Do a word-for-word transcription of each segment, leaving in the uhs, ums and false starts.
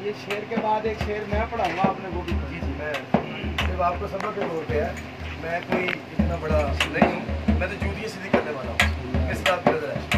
ये शेर के बाद एक शेर मैं पढ़ाऊंगा आपने वो भी। जी जी मैं सिर्फ आपको सबक के तौर पे है, मैं कोई इतना बड़ा नहीं हूँ, मैं तो जूतियाँ सीधी करने वाला हूँ। इस बात पर नजर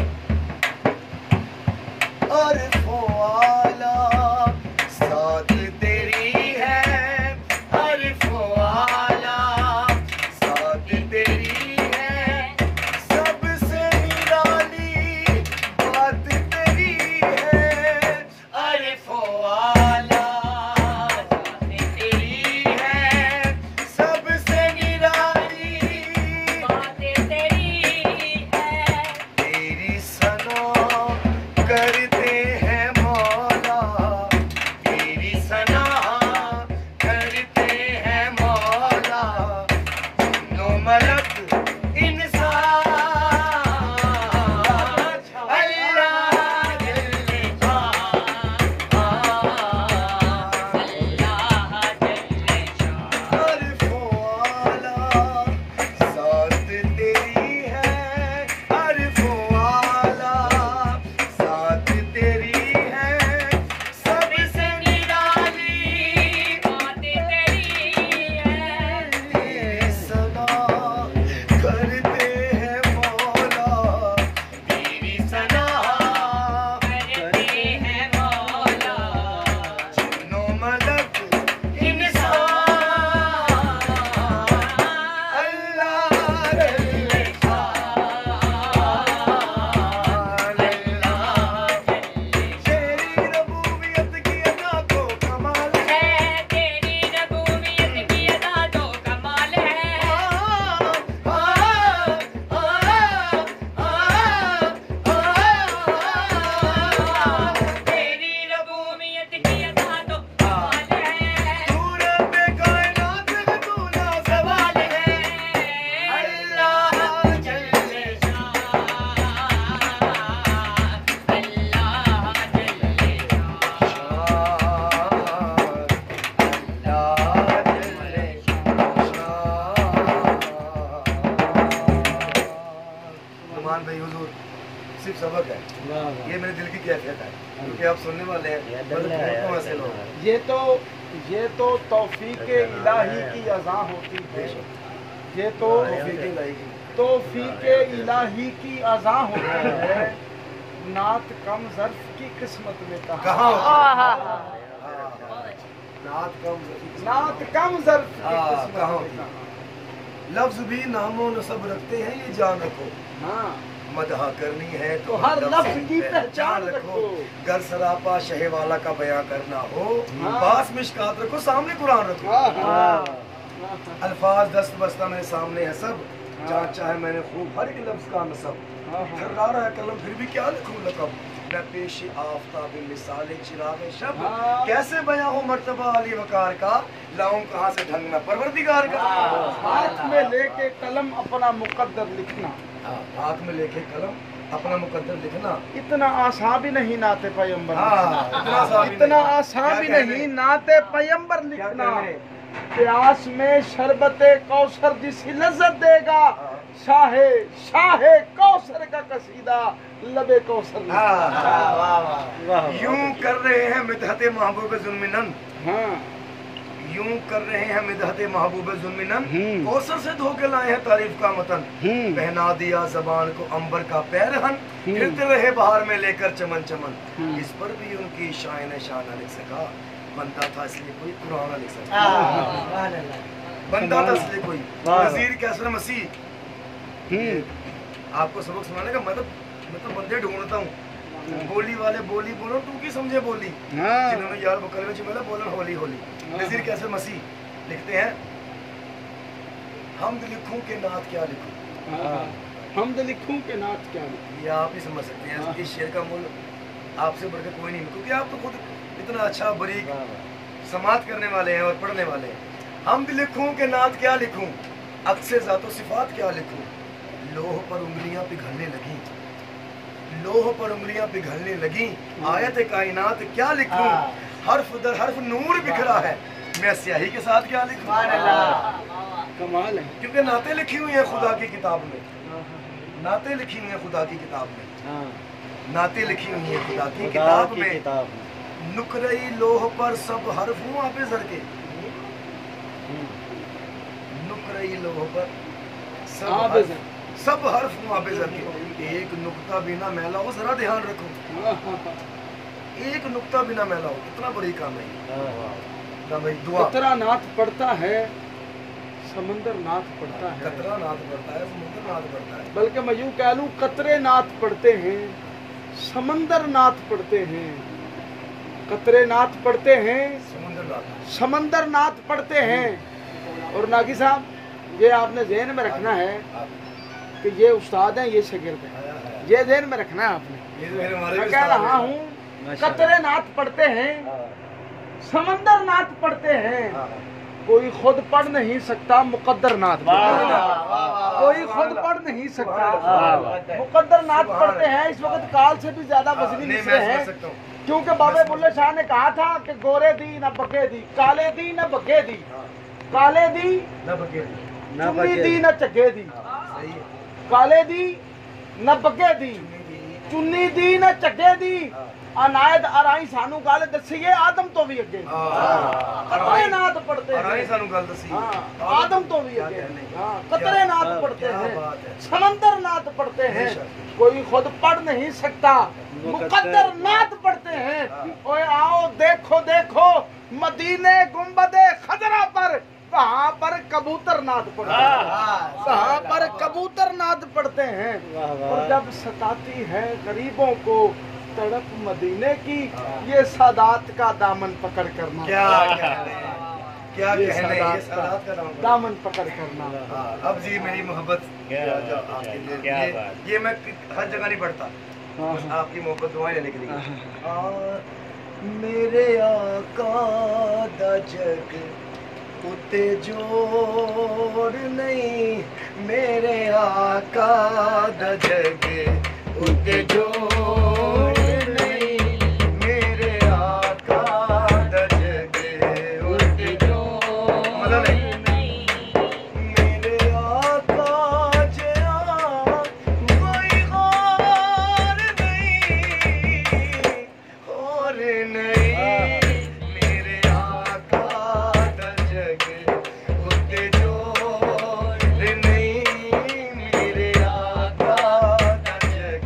है अरफो आला साथ तेरी है, अरफो आला साथ तेरी है, सबसे निराली बात तेरी है, अरफो आला साथ तेरी है, सबसे निराली बात तेरी है। तेरी सना करते हैं मौला, तेरी सना करते हैं मौला, नो मलक इंसान अल्लाह जल्ले अरफो आला साथ तेरी है, अरफो आला साथ तेरी है, सबसे निराली बात तेरी है। तेरी सना करते हैं मौला, तेरी सना करते हैं मौला, नो मलक इंसान अल्लाह जल्ले तेरी रबूबियत की अदा को कमाल है, है तेरी रबूबियत की अदा तो कमाल है। तेरी रबूबियत की अदा तो कमाल है। सूरत कायनात में तू ना सवाल है, अल्लाह जल्ले नुमान भाई हुजूर सिर्फ सबक है, ये मेरे दिल की कैफियत है, क्योंकि आप सुनने वाले हैं मतलब बहुत ऐसे लोग हैं। ये तो ये तो तौफीक इलाही की अज़ा होती है, ये तो तौफीक इलाही की। तौफीक इलाही की अज़ा होती है, नात कम ज़र्फ की किस्मत में कहा। कहाँ होती है? आहा। हाँ, नात कम ज़रूरी। नात कम ज़र्फ की हाँ, किस्मत कहाँ में होती है? कहा। लफ्ज भी नामो नसब रखते हैं, ये जान रखो, हाँ मदहा करनी है तो हर लफ्ज की पहचान रखो। गर सरापा शहे वाला का बयां करना हो, हाँ। पास मिशकात रखो, सामने कुरान रखो। हाँ, हाँ। अल्फाज दस्त बस्ता मेरे सामने है सब, जहाँ चाहे मैंने खूब हर एक लफ्ज का नसब, हाँ, हाँ। ठहरा रहा है कलम फिर भी क्या लिखूं लकब, मैं पेश आफ्ताब मिसाल चिराग शब, हाँ। कैसे बयां हो मर्तबा अली वकार का, लाऊं कहाँ से ढंग में परवरदिगार का। हाथ में लेके कलम अपना मुकद्दर लिखना, हाँ, हाथ में लेके कलम अपना मुकद्दर लिखना, इतना आसान भी नहीं नाते पैगंबर हाँ, इतना आसान भी इतना नहीं। आसान भी क्या कहने? नहीं नाते पैगंबर क्या लिखना। कहने? प्यास में शरबते कौसर जिसी लज्जत देगा, हाँ। शाहे शाहे कौसर का कसीदा लबे कौसर लिखना। हाँ, हाँ, वाह, वाह। यूं कर रहे हैं मिदहते महबूब जुल्मिनन, हाँ यूं कर रहे हैं मिदहते महबूब जुल्मिनन, हम्म। कौसर से धोके लाए हैं तारीफ का मतन, हम्म। पहना दिया जबान को अंबर का पैरहन, हम्म। फिरते रहे बाहर में लेकर चमन चमन, हम्म। इस पर भी उनकी शान शान लिख सका, बनता था इसलिए कोई कुरान लिख सका, बनता था इसलिए कोई नज़ीर कैसर मसीह। हम्म। आपको सबक सुनाने का मतलब मैं तो बंदे ढूंढता हूँ, बोली वाले बोली बोलो तू की समझे बोली, हाँ। जिन्होंने यार बकल में चिमला बोलन होली होली। नज़ीर कैसर मसीह लिखते हैं, हमद लिखूं के नात क्या लिखूं, हाँ। हमद लिखूं के नात क्या लिखूं। ये आप ही समझ सकते हैं। इस शेर का मूल आपसे बढ़कर कोई नहीं, क्योंकि आप तो खुद इतना अच्छा बरीक समात करने वाले हैं और पढ़ने वाले हैं। हमद लिखूं के नात क्या लिखूं, अक्से ज़ातो सिफात क्या लिखूं, लोह पर उंगलियां पिघलने लगी, लोह पर उंगलियां पिघलने लगी, आयत कायनात क्या लिखूं, हर्फ दर हर्फ नूर बिखरा है, मैं स्याही के साथ क्या लिखूं। कमाल है। क्योंकि नाते लिखी हुई है खुदा की किताब में, नाते लिखी हुई है खुदा की किताब में, हाँ। नाते लिखी हुई है खुदा की किताब में, नुकरई लोह पर सब हर्फ हूँ वहाँ पे जर के, नुकरई लोह पर सब हाँ, हर्फ, बेज़र। सब हर्फ हूँ वहाँ पे जर के। एक नुक्ता बिना मैला हो, जरा ध्यान रखो, एक नुक्ता बिना मैला हो, कितना बड़ी काम है ये। ना भाई दुआ, कतरा नाथ पड़ता है, समंदर नाथ पड़ता है, कतरा नाथ पड़ता है, समुद्र नाथ पड़ता है। बल्कि मैं यूं कह लूं कतरे नाथ पड़ते हैं, समंदर नाथ पड़ते हैं, कतरे नाथ पड़ते हैं, समुद्र नाथ, समंदर नाथ पड़ते हैं। और नागी साहब ये आपने ज़हन में रखना है कि ये उस्ताद हैं, ये शागिर्द हैं, ये ज़हन में रखना है आपने। ये तो मेरे हमारे मैं भी कह उस्ताद रहा हैं। हूँ कतरे नाथ पड़ते हैं, समंदर नाथ पड़ते हैं, कोई खुद पढ़ नहीं सकता, मुकद्दर नाथ पढ़ते हैं। कोई खुद पढ़ नहीं सकता, मुकद्दर नाथ पढ़ते हैं। इस वक्त काल से भी ज्यादा हाँ, वजनी नहीं, मिसरे मैं समझ हैं, सकता हूँ। क्योंकि बाबे बुल्ले शाह ने कहा था कि गोरे दी न बके दी, काले दी न बके दी, काले दी ना बके, चुन्नी दी न चगे दी, सही है। काले दी न बके दी, चुन्नी दी न चगे दी, अनायत अराई सानू गल दसीए आदम तो भी अगे। कतरे नाथ पढ़ते अराई हैं, सानू गल दसी, हाँ, आदम तो भी अगे। हाँ, कतरे क्या- नाथ पढ़ते क्या हैं, बात है। समंदर नाथ पढ़ते हैं, बेशक। कोई खुद पढ़ नहीं सकता, मुकद्दर नाथ पढ़ते हैं। ओए आओ देखो देखो मदीने गुंबदे खजरा पर, वहाँ पर कबूतर नाथ पढ़ते हैं, वहाँ पर कबूतर नाथ पढ़ते हैं। और जब सताती है गरीबों को तड़प मदीने की, ये सादात का दामन पकड़ करना, क्या कहने, क्या ये कहने, ये सादात सादात का नाम है। दामन पकड़ करना। हाँ, अब जी मेरी मोहब्बत क्या जो- बात जो है, आपके लिए- क्या ये- बात। ये मैं हर जगह नहीं पढ़ता, हाँ, बस हाँ। आपकी मोहब्बत दुआएं लेने के लिए। आ, मेरे आका दा जग उते जोड़ नहीं, मेरे आका दा जग उते जोड़ नहीं, मेरे आका दा जग उते जोड़ नहीं, मेरे आका जिया कोई और नहीं, और नहीं, मेरे आका दा जग उते जोड़ नहीं, मेरे आका दा जग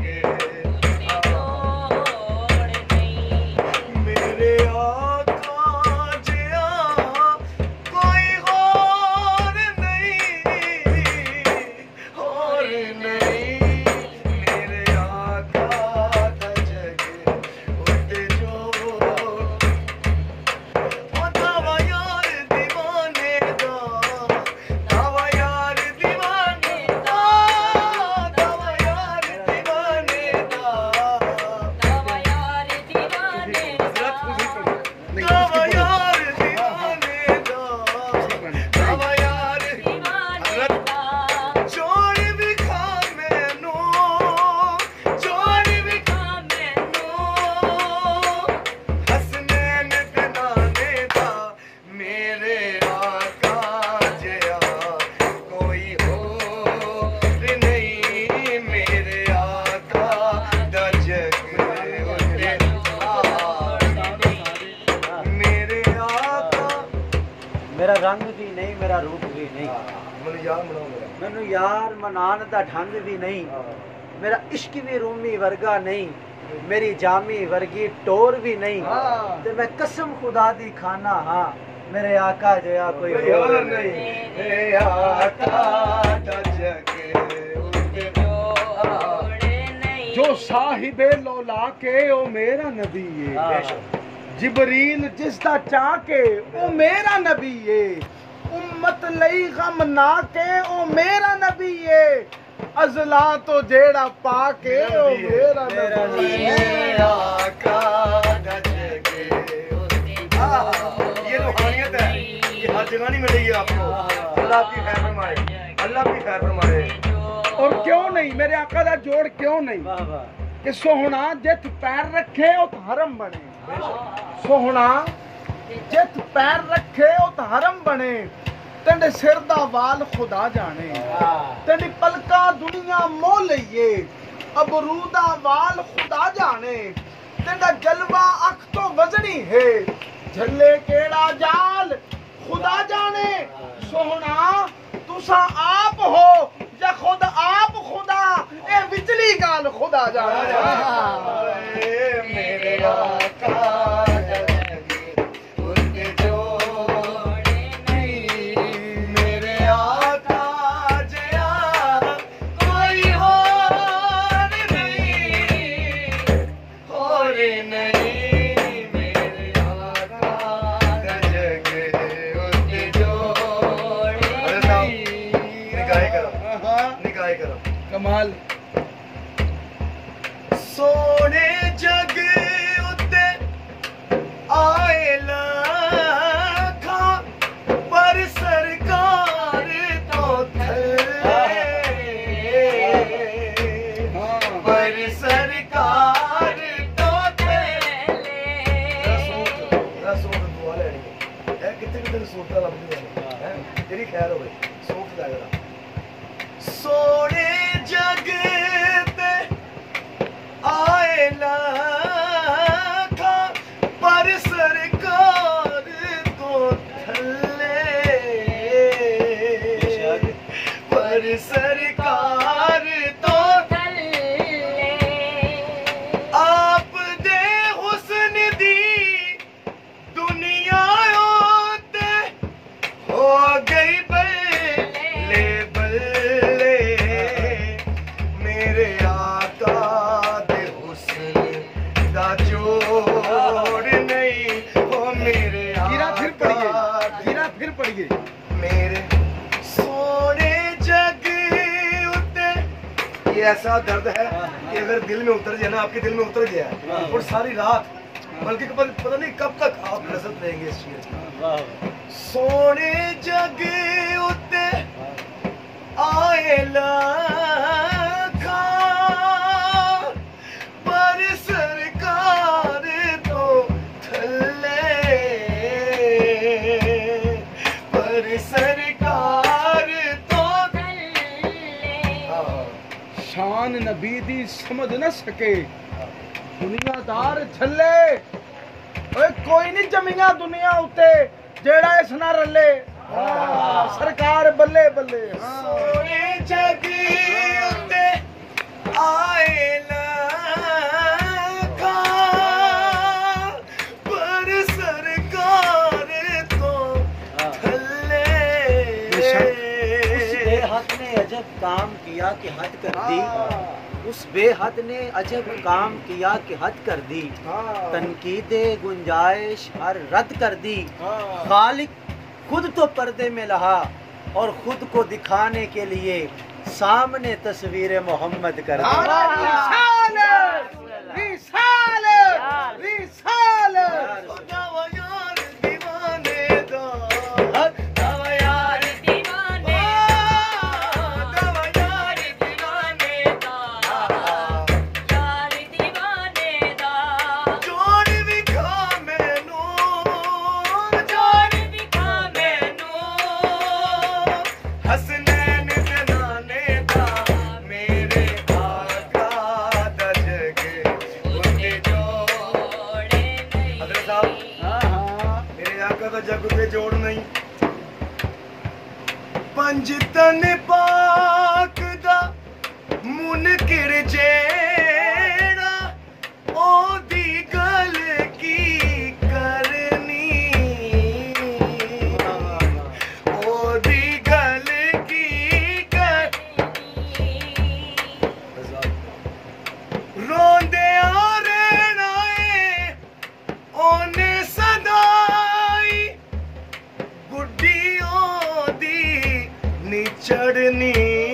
मेरे आका जिया कोई और नहीं, और नहीं, मेरे आका दा जग उते जोड़। ओ दावा यार दीवाने दा, दावा यार दीवाने दा, दावा यार दीवाने दा, दावा यार दीवाने दा, दावा यार जोड़ भी खा मैनू, जोड़ भी खा मैनू, हसनैन ते नाने दा, मेरे आका जिया कोई और नहीं, मेरे आका दा जग उते मेरे आका। मेरा रंग भी नहीं, मेरा रूप भी नहीं, ਮੈਨੂੰ ਯਾਦ ਬਣਾਓ ਮੇਰਾ। मैनू यार मनान दा ढंग भी नहीं, मेरा इश्क भी रूमी वर्गा नहीं, मेरी जामी वर्गी टोर भी नहीं, ते मैं कसम खुदा दी खाना हाँ, मेरे आका जया कोई कोई और और नहीं। नहीं, मेरे आका दा जग उते जो साहिबे लौला के ओ मेरा नबी है, हाँ। जिबरील जिसदा चाह के ओ मेरा नबी है, उम्मत लई गम ना के ओ मेरा नबी है, अजला तो जेड़ा पा के ओ मेरा मेरा नबी है। मेरे आका दा जग उते। आहा, ये रूहानियत है, ये हर जगह नहीं मिलेगी आपको। अल्लाह आपकी खैर फरमाए, अल्लाह आपकी खैर फरमाए। और क्यों नहीं, मेरे आका दा जोड़ क्यों नहीं वाह वाह। कि सोहना जित पैर रखे ओ हरम बने, सोहना जित पैर रखे ओ हरम बने, तेरे सिर दा वाल खुदा जाने, तेरी पलका दुनिया मोह लइए, अबरू दा वाल खुदा जाने, तेरा जलवा अख तो वजनी है झल्ले केड़ा जाल खुदा जाने सोहना तुसा आप हो या खुद आप खुदा ए विचली गाल खुदा जाने मेरे आका उनके जोड़े नहीं मेरे आका जया कोई और नहीं और नहीं मेरे आका जग उनके जोड़े निगाहें करो निगाहें करो कमाल सोने जग उत्ते आए लाखा पर सरकार तो थले पर सरकार तो थले रसूल दुआ लेनी है कितने कितने सूरत लभदी है तेरी खैर हो गई सूरत दा जरा सोने जग ते आए लाखा पर सरकार तो थले पर सरकार तो थले आप दे हुस्न दी दुनिया ओते हो गई बल्ले बल्ले मेरे आका दे हुस्न दा जोड़ नहीं हो मेरे गिरा फिर पड़िए गिरा फिर पड़िए मेरे सोने जग उते ये ऐसा दर्द है कि अगर दिल में उतर जाए ना आपके दिल में उतर गया है और सारी रात बल्कि पता नहीं कब तक आप लज्जत लेंगे इस चीज की सोने जग उते आए लाखा पर सरकार तो थले पर सरकार तो शान नबी दी समझ न सके दुनियादार छल्ले ओए कोई नहीं जमीया दुनिया उते जेड़ा इस ना रले सरकार बल्ले बल्ले सोने जग उते आए लाखा पर सरकार तो थले उस बेहद ने अजब काम किया कि हद कर दी उस बेहद ने अजब काम किया कि हद कर दी तनकीदे गुंजाइश हर रद्द कर दी खालिक खुद तो पर्दे में रहा और खुद को दिखाने के लिए सामने तस्वीर मोहम्मद कर दी रिसाल रिसाल रिसाल यार दीवाने दा दवा यार दीवाने दवा यार दीवाने दा यार दीवाने दा जोड़ विखा मैनू जोड़ विखा मैनू हसनैन जनाने दा मेरे आका दा जग उनके जोड़े नहीं हजरत साहब मेरे आका दा जग उते जोड़ नहीं पंज तन पाक दा मुनकिर जेड़ा ओदी गल की करनी ओदी गल की करनी रोंदे आ रहना ए ओने सदाई गुड्डी ओदी निचड़नी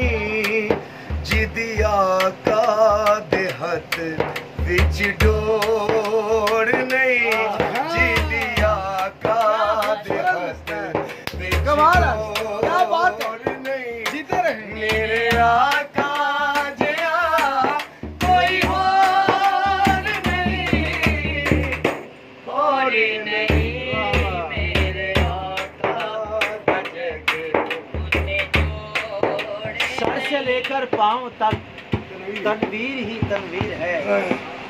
जिदी आका दे हथ विच डोर नहीं जिदी आका दे हथ विच कमाल है, क्या बात है। डोर नहीं जीते रहे मेरे आका जया कोई और नहीं और नहीं मेरे आका दा जग उसने जोड़े सर से लेकर पांव तक तनवीर ही तनवीर है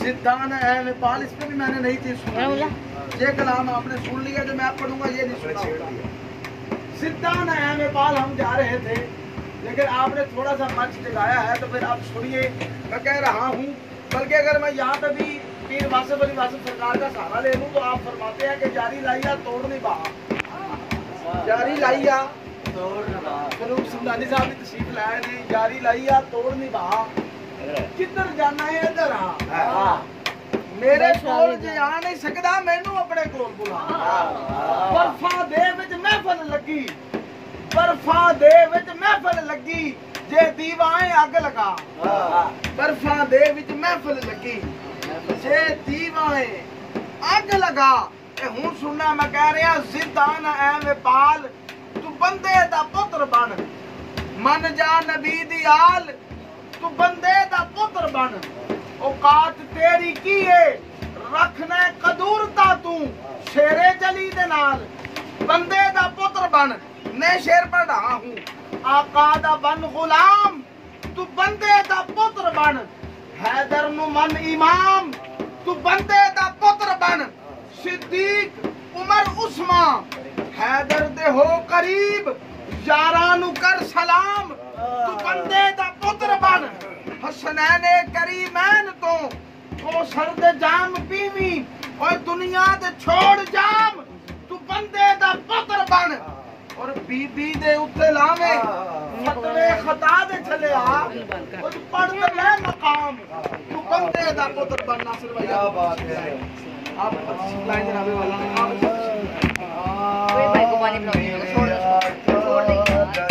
सिद्धान है नेपाल, इस पे भी मैंने नहीं थी सुना। ये कलाम आपने सुन लिया, जो मैं आप पढ़ूंगा ये नहीं सुना होगा। सिद्धान है नेपाल हम जा रहे थे, लेकिन आपने थोड़ा सा मंच जगाया है तो फिर आप सुनिए। मैं कह रहा हूँ, बल्कि अगर मैं यहाँ पे भी पीर वासिफ अली वासिफ सरकार का सहारा ले लूँ तो आप फरमाते हैं कि जारी लाइया तोड़ नहीं बहा, जारी लाइया तोड़ नहीं बहा। फरूक सुमदानी साहब की तशरीफ लाए ने, जारी लाइया तोड़ नहीं बहा, किधर जाना है इधर आ, मेरे कोल जे आ नहीं सकदा, मैनू अपने कोल बुला। बर्फा दे विच महफिल लगी, बर्फा दे विच महफिल लगी, जे दीवाएं अग लगा। बर्फा दे विच महफिल लगी, जे दीवाएं अग लगा। ए हुन सुनना, मैं कह रहा जिद्दान ऐ नेपाल, तू बंदे दा पुत्र बन, मन जा नबी दी आल, तू बंदे दा पुत्र बन। औकात तेरी की है, रखना कदूरता तू शेरे जली दे नाल, बंदे दा पुत्र बन। मैं शेर पढ़ा हूँ, आका दा बन गुलाम, तू बंदे दा पुत्र बन। हैदर नु मन इमाम, तू बंदे दा पुत्र बन। सिद्दीक उमर उस्मान, हैदर दे हो करीब, यारा नु कर सलाम, तू बंदे दा पुत्र बन। हसनैन करीमैन तो कौसर दे जाम पीवी, और दुनिया दे छोड़ जाम, तू बंदे दा पुत्र बन। और बीबी दे उत्ते लावे, फतवे खता दे चले आ, और पढ़ दे मैं मकाम, तू बंदे दा पुत्र बन। नासिर भाई क्या बात है, आप लाइन जनाबे वाला कोई भाई को पानी पिलाओ, छोड़ छोड़ नहीं।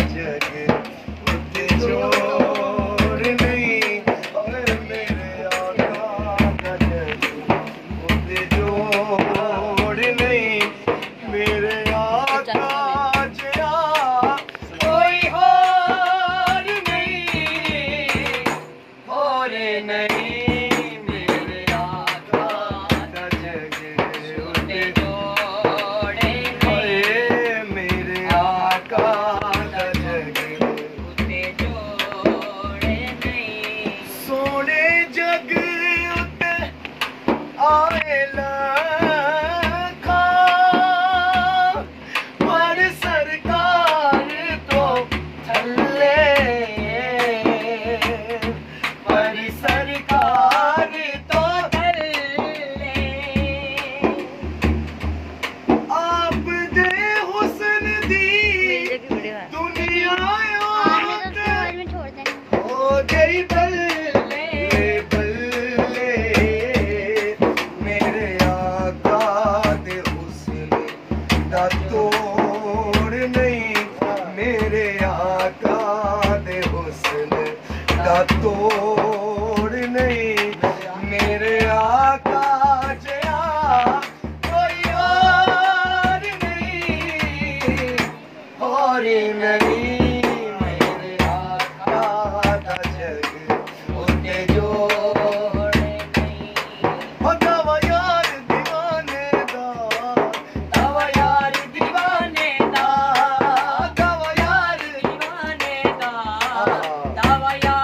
तोड़ नहीं मेरे आका जया, कोई और नहीं, और नहीं मेरे आका दा जग उते जोड़ नहीं। ओ दवा यार दीवाने दा, दवा यार दीवाने दा, दवा यार दीवाने दा, दवा यार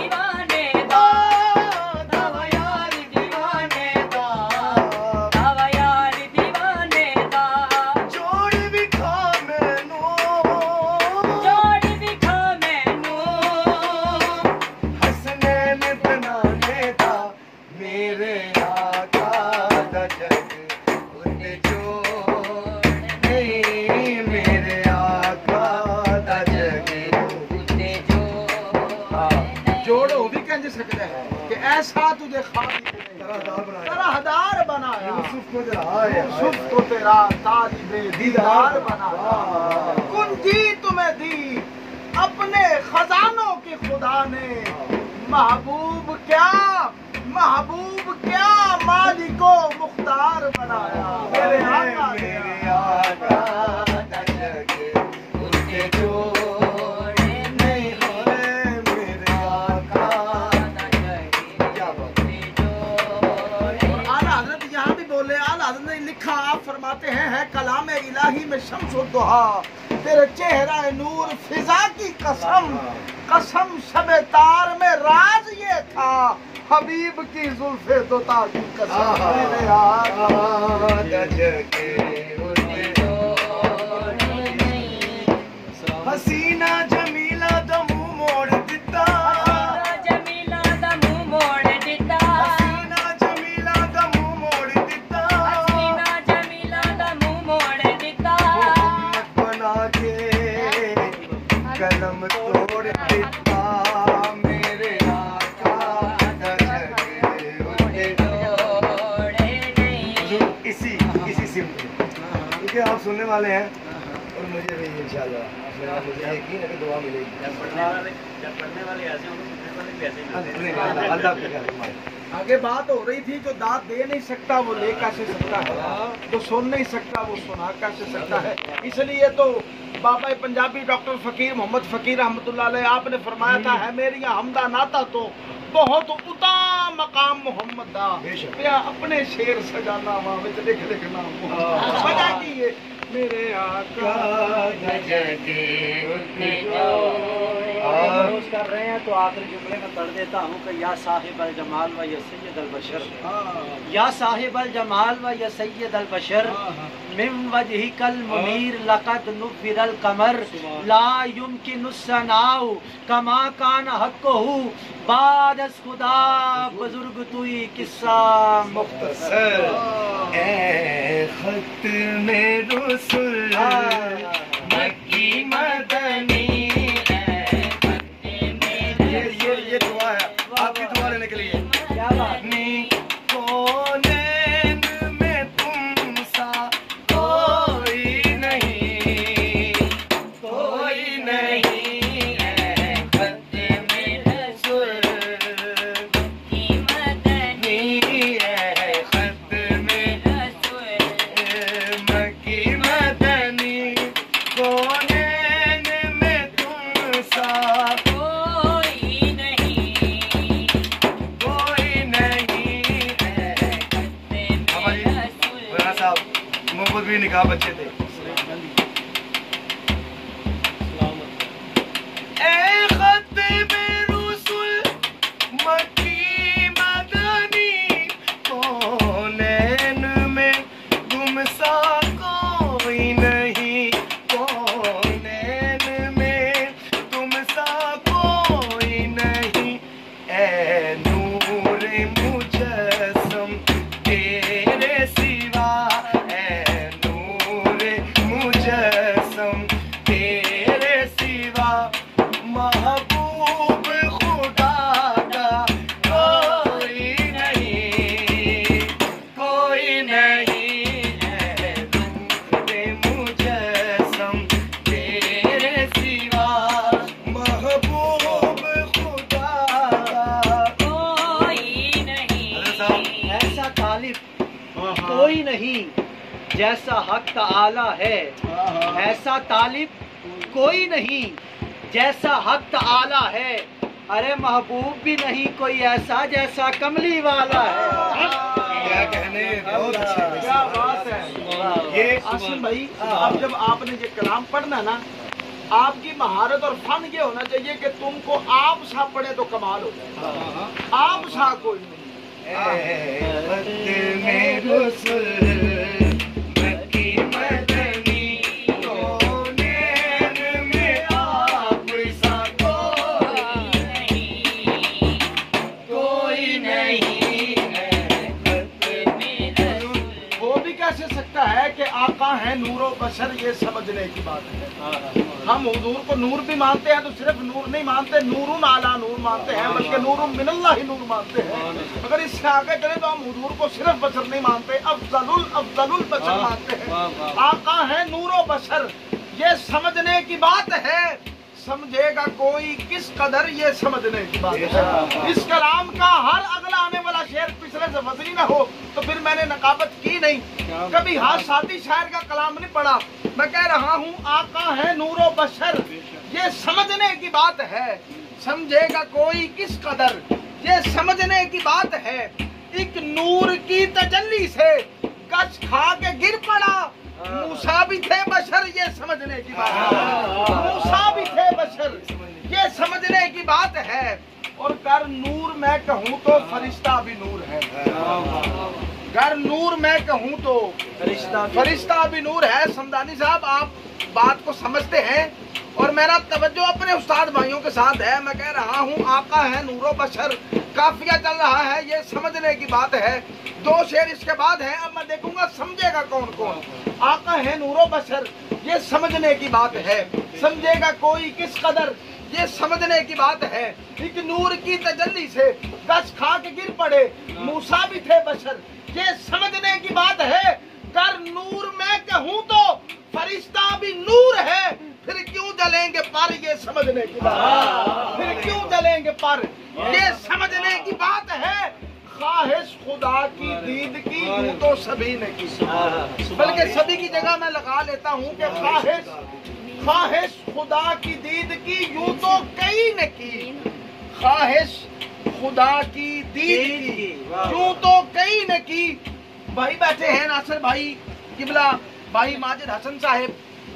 ऐसा तुझे तरहदार बनाया, यूसुफ को तेरा तालिबे दीदार बनाया। कुंजी तुम्हें दी अपने खजानों की खुदा ने, महबूब क्या महबूब क्या मालिको मुख्तार बनाया। मेरे आका मेरे आका दा जग उते जोड़ नहीं, मेरे आका लिखा। आप फरमाते हैं है कलाम इलाही में शम्सो दुहा, तेरे चेहरा नूर फिजा की कसम, कसम शबे तार में राज ये था, हबीब की जुल्फे तो ताकि कसम मेरे आका हसीना जमीला दा मुंह मोड़ दिता, जमीला दा मुंह मोड़ दिता, हसीना जमीला दा मुंह मोड़ दिता, हसीना जमीला दा मुंह मोड़ दिता, मोहम्मद बना के कलम तोड़ दिता मेरे आका दा जगे उठे तोड़े नहीं। इसी इसी सिम पे, क्योंकि आप सुनने वाले हैं और मुझे भी इंशाल्लाह मेरा मुझे यकीन है कि दुआ मिलेगी। जब पढ़ने वाले जब पढ़ने वाले ऐसे होंगे सुनने वाले भी ऐसे ही मिलते हैं। अल्लाह अल्लाह के करम। आगे बात हो रही थी, जो दाद दे नहीं सकता वो ले कैसे सकता है, जो सुन नहीं सकता वो सुना कैसे सकता है। इसलिए तो बाबा पंजाबी डॉक्टर फकीर मोहम्मद फकीर रहमतुल्लाह अलैह आपने फरमाया था, है मेरी हमदा नाता तो बहुत उता मकाम मोहम्मद दा, बेशक। पिया अपने शेर सजाना वहां विच लिख लिखना वजह की है मेरे आका रोज कर रहे हैं तो आखिरी जुमले में पढ़ देता हूँ कि या साहिब अल जमाल व या सैयद अल बशर, या साहिब अल जमाल व या सैयद अल बशर, मिन वजहिकल मुनीर लक़द नुफ़िरल कमर, ला युमकिनु सनाउ कमा कान हक़्क़ुहु बाद अस खुदा बुजुर्ग तुई किस्सा मुख्तसर। ए खत में रुsul मक्की मदनी, ये ये ये दुआ है आपकी दुआ लेने के लिए। क्या बात नी कौनैन में तुम सा कोई नहीं, कोई नहीं है खत में रसूल की मदनी है खत में रसूल मक्की मदनी, कौनैन में तुम सा कोई नहीं, कोई नहीं है। में रसूल राणा साहब मोहब्बत भी निकाह बच्चे थे। ए खत में रुsul मक्की मदनी, कौनैन में तुम सा कोई नहीं, कौनैन में तुम सा कोई नहीं। ए नूर मुजस्सम तेरे सिवा, ए नूर मुजस्सम तेरे सिवा, महबूब खुदा का कोई नहीं, कोई नहीं है नूर मुजस्सम तेरे सिवा, महबूब खुदा का कोई नहीं। ऐसा तालिब कोई नहीं जैसा हक ताला है, ऐसा तालिब कोई नहीं जैसा हक ताला है, अरे महबूब भी नहीं कोई ऐसा जैसा कमली वाला है। क्या कहने, बहुत अच्छे। क्या बात है। ये आसिम भाई, अब जब आपने ये कलाम पढ़ना ना, आपकी महारत और फन ये होना चाहिए कि तुमको आप सा पढ़े तो कमाल हो जाए, आप सा कोई नहीं। खत में रुsul मक्की मदनी, कौनैन में आप सा कोई नहीं है। खत में हो भी कैसे सकता है कि आका है नूरो बशर, ये समझने की बात है। हम हुजूर को नूर भी मानते हैं तो सिर्फ नूर नहीं मानते, नूरुन आला नूर मानते हैं, बल्कि नूरुन मिनल्लाह ही नूर मानते हैं। अगर इससे आगे चले तो हम हुजूर को सिर्फ बशर नहीं मानते, अफजलुल अफजलुल बशर मानते हैं। आका है नूरो बशर, ये समझने की बात है। समझेगा कोई किस कदर, ये समझने की बात है। इस कलाम का हर अगला आने वाला शेर पिछले से वजनी ना हो तो फिर मैंने नकाबत की नहीं, कभी हाथ साथी शायर का कलाम नहीं पढ़ा। मैं कह रहा हूँ आका है नूरो बशर, ये समझने की बात है। समझेगा कोई किस कदर, ये समझने की बात है। एक नूर की तजल्ली से गच खा के गिर पड़ा, मूसा भी थे बशर, ये समझने की बात है। मूसा भी थे बशर, ये समझने की बात है। और गर नूर मैं कहूँ तो फरिश्ता भी नूर है। गर नूर मैं कहूँ तो फरिश्ता फरिश्ता भी नूर है। समदानी साहब आप बात को समझते हैं और मेरा तवज्जो अपने उस्ताद भाइयों के साथ है। मैं कह रहा हूँ आका है नूरो बशर, काफिया चल रहा है, ये समझने की बात है। दो शेर इसके बाद है, अब मैं देखूंगा समझेगा कौन कौन। आका है नूरो बशर, ये समझने की बात है। समझेगा कोई किस कदर, ये समझने की बात है। एक नूर की तजल्ली से दस खाक गिर पड़े, मूसा भी थे बशर, ये समझने की बात है। कर नूर मैं कहूँ तो फरिश्ता भी नूर है, फिर क्यों जलेंगे पर, ये समझने की बात। फिर क्यों जलेंगे पर, ये समझने की बात है। ख्वाहिश खुदा की दीद की यूं तो सभी ने की, बल्कि सभी की जगह मैं लगा लेता हूँ कि ख्वाहिश ख्वाहिश खुदा की दीद की यूं तो कई ने की। ख्वाहिश खुदा की दीद की यूं तो कई ने की। भाई बैठे हैं नासिर भाई, किबला भाई, माजिद हसन साहिब,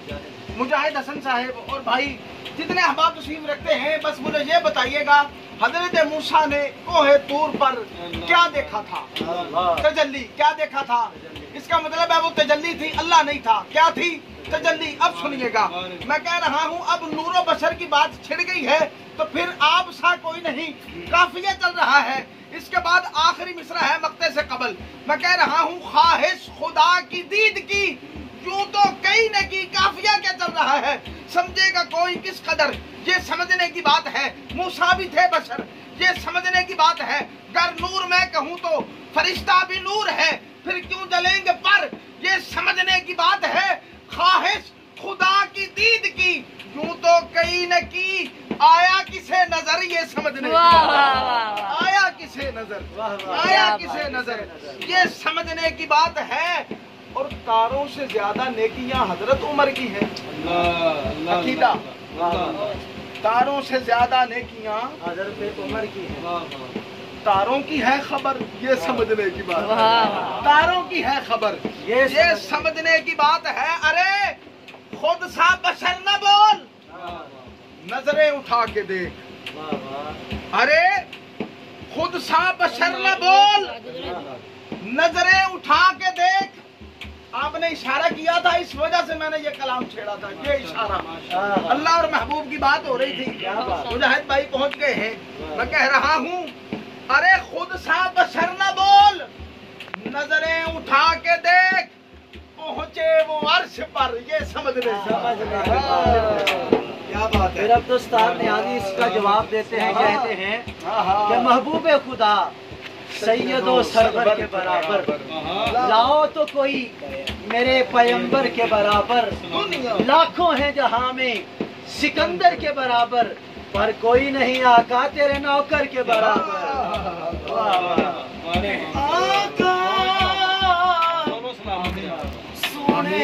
मुजाहिद हसन साहिब और भाई जितने अहबाब तशरीफ रखते हैं, बस मुझे ये बताइएगा हजरत मूसा ने कोहे तूर पर क्या देखा था? तजल्ली। क्या देखा था? इसका मतलब है वो तजल्ली थी, अल्लाह नहीं था। क्या थी? तजल्ली। अब सुनिएगा, मैं कह रहा हूँ अब नूरो बशर की बात छिड़ गई है तो फिर आप सा कोई नहीं, काफिया चल रहा है। इसके बाद आखिरी मिसरा है मक्ते से कबल। मैं कह रहा हूँ ख्वाहिश खुदा की दीद की यूं तो कई ने की, काफिया क्या चल रहा है। समझेगा कोई किस कदर, ये समझने की बात है। मूसा भी थे बशर, ये समझने की बात है। गर नूर मैं कहूँ तो फरिश्ता भी नूर है, फिर क्यों जलेंगे पर, ये समझने की बात है। ख्वाहिश खुदा की दीद की यूं तो कई ने की, आया किसे नजर, ये समझने की बात है। आया किसे नजर, आया किसे नजर, ये समझने की बात है। और तारों से ज्यादा नेकियां हजरत उमर की है। अकीदा, तारों से ज्यादा नेकियां हजरत उमर की है। तारों की है खबर, ये समझने की बात है। तारों की है खबर, ये ये समझने की बात है। अरे खुद सा बशर न बोल, नजरें उठा के देख। अरे खुद सा बशर न बोल, नजरें उठा के देख। आपने इशारा किया था, इस वजह से मैंने ये कलाम छेड़ा था। ये इशारा अल्लाह और महबूब की बात हो रही थी। मुजाहिद भाई पहुंच गए हैं। मैं कह रहा हूँ अरे खुद सा बशर न बोल, नजरें उठा के देख, पहुंचे वो अर्श पर, ये समझने क्या बात है। फिर अब तो उस्ताद नियाज़ी इसका जवाब देते हैं, कहते हैं कि महबूब खुदा सैयदो सरवर के बराबर, लाओ तो कोई मेरे पैगंबर के बराबर। लाखों हैं जहां में सिकंदर के बराबर, पर कोई नहीं आका तेरे नौकर के बराबर। आका सोने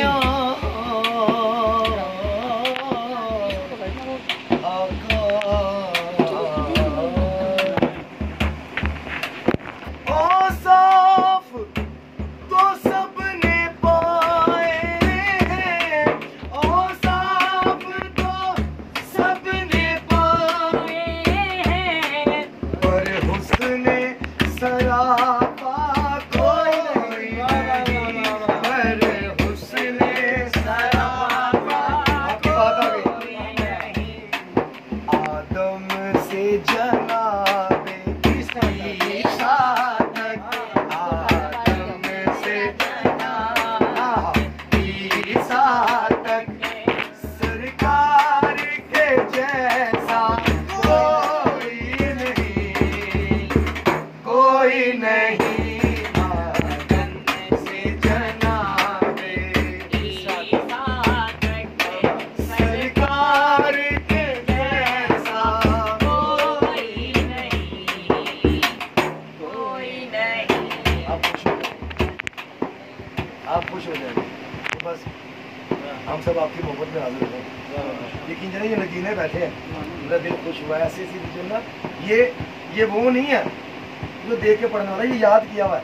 बैठे हैं, मेरा दिल खुश हुआ है। ऐसी ऐसी जो ना ये ये वो नहीं है जो देख के पढ़ने वाला, ये याद किया हुआ है,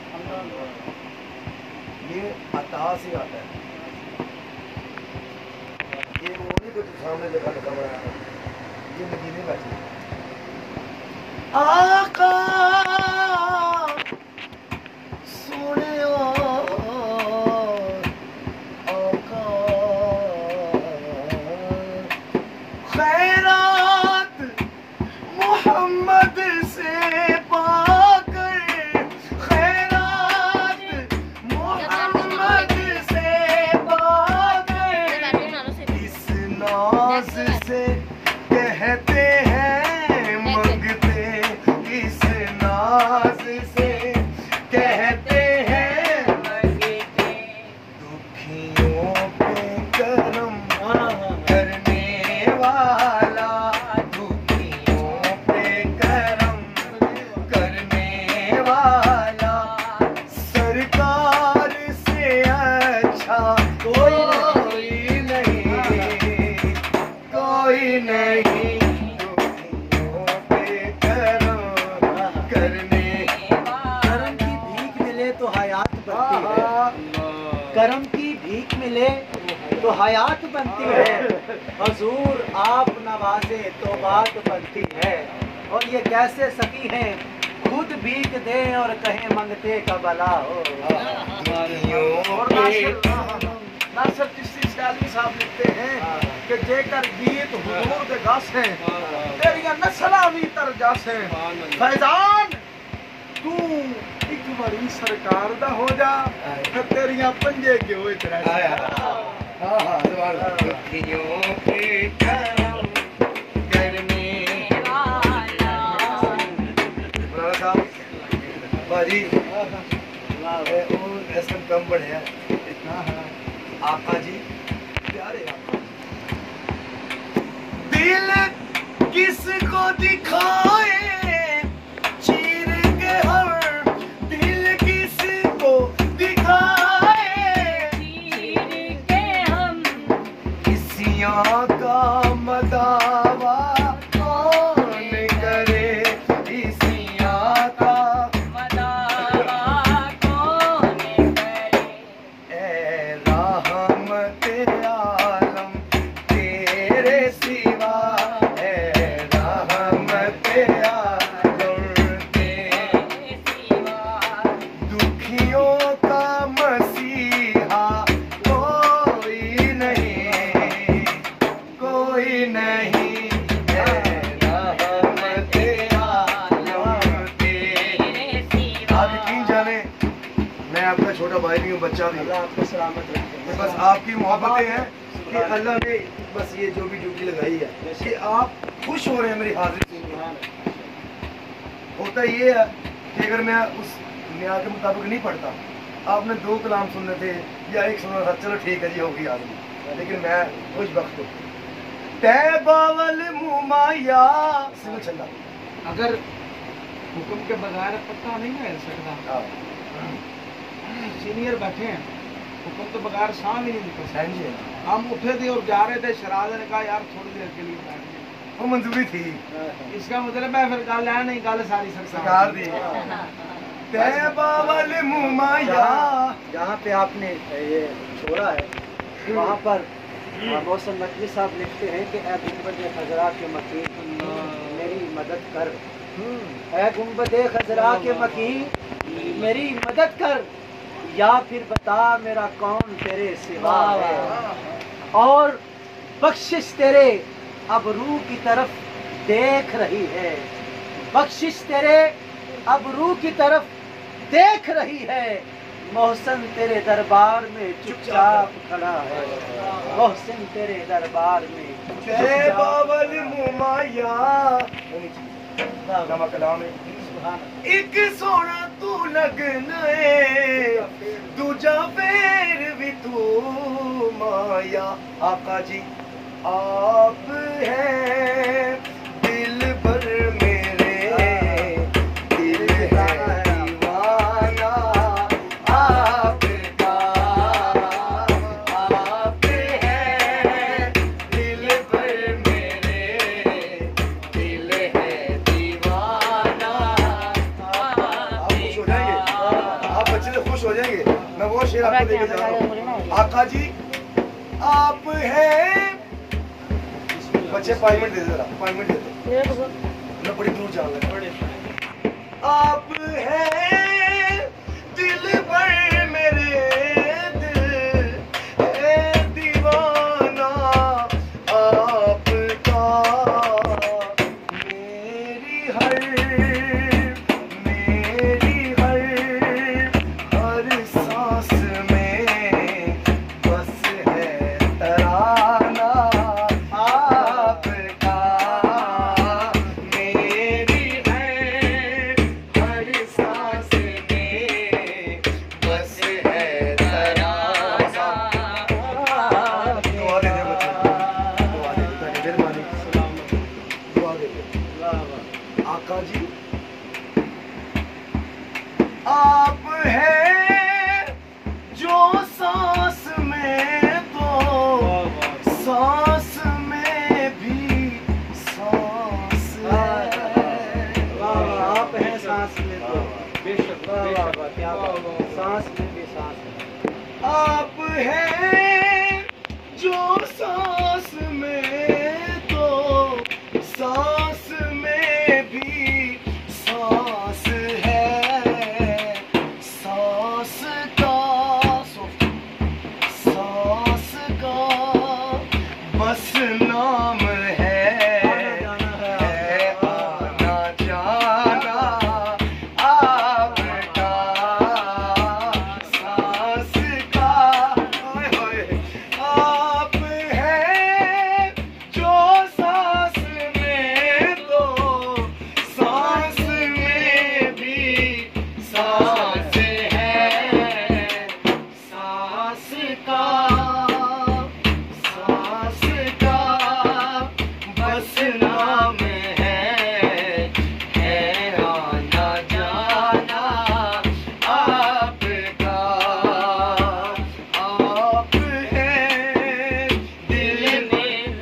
ये अता से आता है। ये वो नहीं जो सामने लिखा लिखा हुआ है, ये मदीने बैठे। आका सोने आका खैरात मोहम्मद से पाकर, खैरात मोहम्मद से पाकर, इस नाज से कहते हैं मंगते, इस नाज से कहते हैं मंगते, दुखियों पे करम करने वाला, दुखियों पे करम करने वाला, सरकार से अच्छा कोई नहीं, कोई नहीं, दुखियों पे करम करने। करम की भीख मिले तो हयात बनती है, करम की भीख मिले तो हयात बनती है, हजूर आप नवाजे तो बात बनती है। और ये कैसे सकी हैं खुद भीख दें और कहें मंगते का भला हो। और नासिर नासिर चिश्ती सियालवी साहब लिखते हैं कि जेकर गीत हुजूर दे गासे तेरियां नस्लां भी तर जासे, फैजान तू एक बड़ी सरकार दा हो जा ते तेरियां पंजे क्यों इतरा। दुखियों पे करम करने वाला। बाजी ऐसा कम बढ़िया आका जी प्यारे आका। दिल किसको दिखाए चीर के हम, दिल किसको दिखाए चीर के हम, किसियां का मदावा कौन करे, किसियां का मदावा कौन करे। ए रहमत आलम तेरे सिवा, ए रहमत आलम तेरे सिवा, दुखियों का मसीहा कोई नहीं, कोई नहीं, ए रहमत आलम तेरे सिवा। आप यकीन जाने मैं आपका छोटा भाई भी हूँ, बच्चा भी हूँ। अल्लाह आपको सलामत रखे। बस आपकी मोहब्बतें हैं कि अल्लाह ने बस ये जो भी ड्यूटी लगाई है कि आप खुश हो रहे हैं मेरी हाजिरी सुन के। होता ये है कि अगर मैं उस न्याय के मुताबिक नहीं पढ़ता, आपने दो कलाम सुनने थे या एक सुनना था, चलो ठीक है जी होगी हाजिरी, लेकिन मैं खुश वक्त हूँ। तैबावल मुमाया सिंगल चंदा। अगर हुक्म के बगैर पत्ता नहीं ना हिल सकता। सीनियर बैठे हैं, हुक्म के बगैर सांस ही नहीं निकल सकता। सैन जी हम उठे थे और जा रहे थे, शराद ने कहा यार थोड़ी देर के लिए बैठ जाए। वो मंजूरी थी इसका मतलब है फिर गल है नहीं, गल सारी सरकार दी। तैबावल मुमाया जहाँ पे आपने ये छोड़ा है वहाँ पर मौसम नकवी साहब लिखते हैं कि ए गुंबद खजरा के मकीन मेरी मदद कर, ए गुंबद खजरा के मकीन मेरी मदद कर, या फिर बता मेरा कौन तेरे सिवा है। और बख्शिश तेरे अब रूह की तरफ देख रही है, बख्शिश तेरे अब रूह की तरफ देख रही है, मोहसिन तेरे दरबार में चुपचाप खड़ा है, मोहसिन तेरे दरबार में तैबावल मुमाया नमक कलाम है। एक सोना तू लगना है, दूजा फेर भी तू माया। आका जी आप हैं दिल पर मेरे, दिल है दीवाना आपका, आप हैं दिल पर मेरे, दिल है दीवाना। आप खुश हो जाएंगे, आप बच्चे से खुश हो जाएंगे। मैं वो शेर आपको लेके जा रहा हूँ। आका जी आप हैं, बच्चे पाँच मिनट दे दे, जरा पाँच मिनट दे दे। मैं बड़ी दूर जान लगा। आप हैं दिल भर मेरे दिल है दीवाना आपका, मेरी हर मेरी हर हर सांस में बस है तराना आपका, मेरी हर हर सांस में बस है तराना। दुआ दे दे बच्चे, दुआ दे दे, ताकि मेहरबानी दुआ दे दे। आका जी आप हैं जो सांस में तो सांस में भी सांस है। आप हैं सांस में तो बेशक, वाह वाह वाह, क्या बात है, सांस में भी सांस है। आप हैं जो सांस में तो सांस में भी सांस है, सांस का सांस का बस नाम है, है आना जाना आपका, सांस का ओए होए। आप हैं जो सांस में तो सांस में भी सांस है, सांस का सांस का बस नाम है, है आना जाना आपका। आप हैं दिल में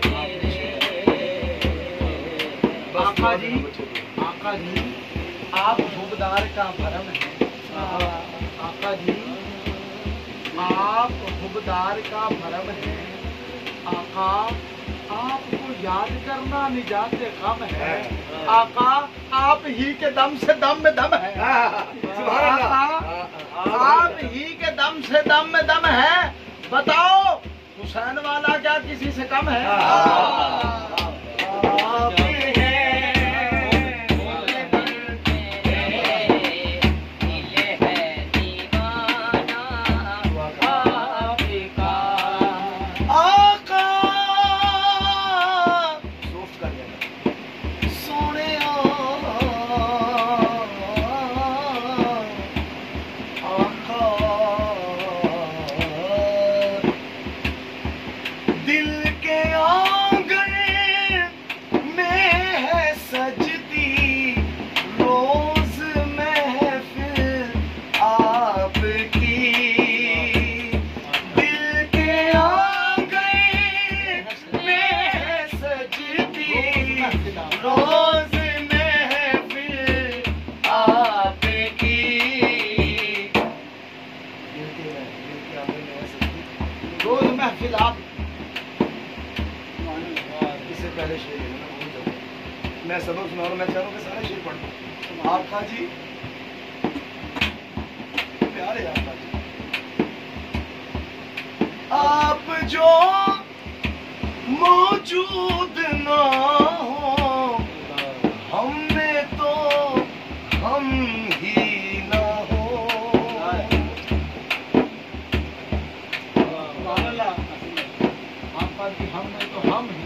आका जी, आका जी, आप हुबदार का भरम है। आका जी, आप हुबदार का भरम है। आका, आपको याद करना निजात गम है। आका, आप ही के दम से दम में दम है। आका, आप ही के दम से दम में दम है। बताओ हुसैन वाला क्या किसी से कम है? आप आका सोने आका दिल के आंगन में है सजती रोज महफिल आपकी, दिल के आंगन में है सजती रोज महफिल आपकी, रोज महफिल आप इससे पहले शेर है ना, भूल जाओ। मैं सबक सुना रहा हूं, मैं चाह रहा हूं कि सारे शेर पढ़ लूं। आका जी प्यारे आका जी, आप जो मौजूद ना हो हमें तो हम ही ना हो। आका जी, हम में तो हम ही।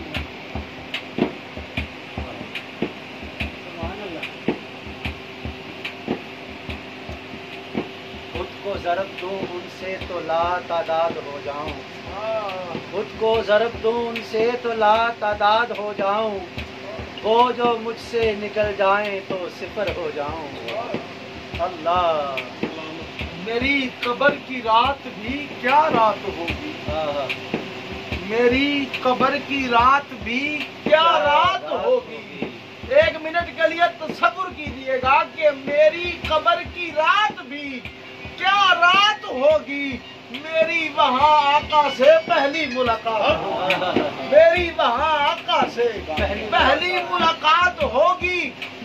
खुद को ज़रब दूं उनसे तो ला तादाद हो जाऊं, खुद को ज़रब दूं उनसे तो ला तादाद हो जाऊं, वो जो मुझसे निकल जाएं तो सिफर हो जाऊं। अल्लाह, मेरी कब्र की रात भी क्या रात होगी, आहा, मेरी कब्र की रात भी क्या रात होगी। एक मिनट के लिए तसव्वुर कीजिएगा कि मेरी कब्र की रात भी क्या रात होगी। मेरी वहाँ आका से पहली मुलाकात होगी, मेरी वहाँ आका से पहली मुलाकात होगी।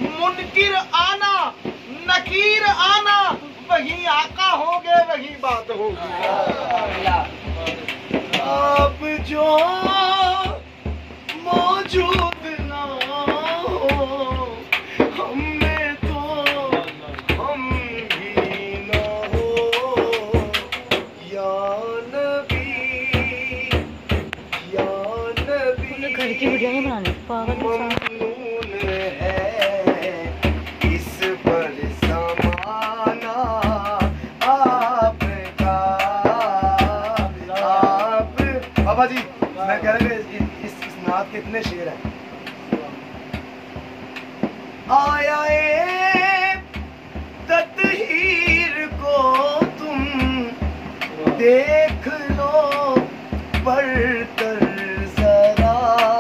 मुनकिर आना नकीर आना, वही आका होगे वही बात होगी। आप जो मौजूद ना हो हमें तो हम भी ना हो, या नबी या नबी घर की वीडियो नहीं बनानी पागल इंसान। ममनून है इस पर समाना आपका। आप बाबा जी मैं कह रहा हूँ इस, इस, इस नात के इतने शेर हैं। आया ए तत्हीर को तुम देख लो पढ़कर जरा।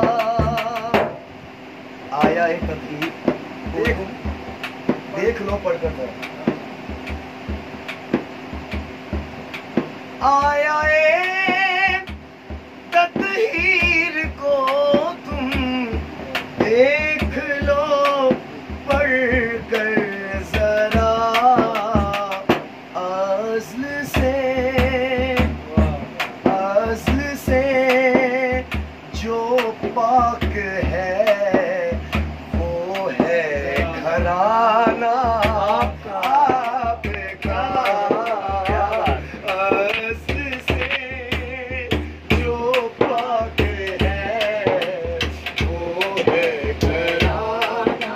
आया है तत्हीर देख देख लो पढ़कर जरा। आया है तत्हीर को तुम देख लो पढ़कर जरा। अज़्ल से अज़्ल से जो पाक है वो है घराना आपका। अज़्ल से जो पाक है वो है घराना।